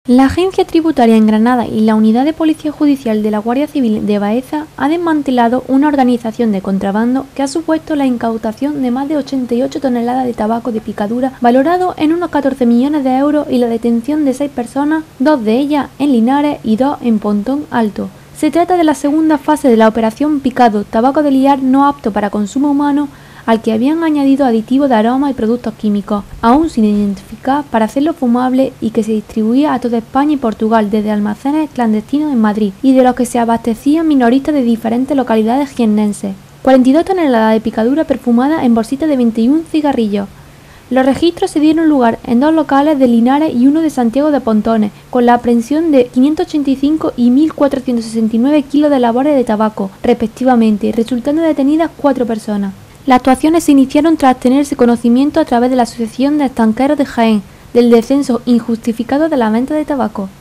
La Agencia Tributaria en Granada y la Unidad de Policía Judicial de la Guardia Civil de Baeza ha desmantelado una organización de contrabando que ha supuesto la incautación de más de 88 toneladas de tabaco de picadura valorado en unos 14 millones de euros y la detención de 6 personas, 2 de ellas en Linares y 2 en Pontón Alto. Se trata de la segunda fase de la operación Picado, tabaco de liar no apto para consumo humano, al que habían añadido aditivos de aroma y productos químicos, aún sin identificar, para hacerlo fumable y que se distribuía a toda España y Portugal desde almacenes clandestinos en Madrid y de los que se abastecían minoristas de diferentes localidades jiennenses. 42 toneladas de picadura perfumada en bolsitas de 21 cigarrillos. Los registros se dieron lugar en 2 locales de Linares y uno de Santiago de Pontones, con la aprehensión de 585 y 1.469 kilos de labores de tabaco, respectivamente, resultando detenidas 4 personas. Las actuaciones se iniciaron tras tenerse conocimiento a través de la Asociación de Estanqueros de Jaén del descenso injustificado de la venta de tabaco.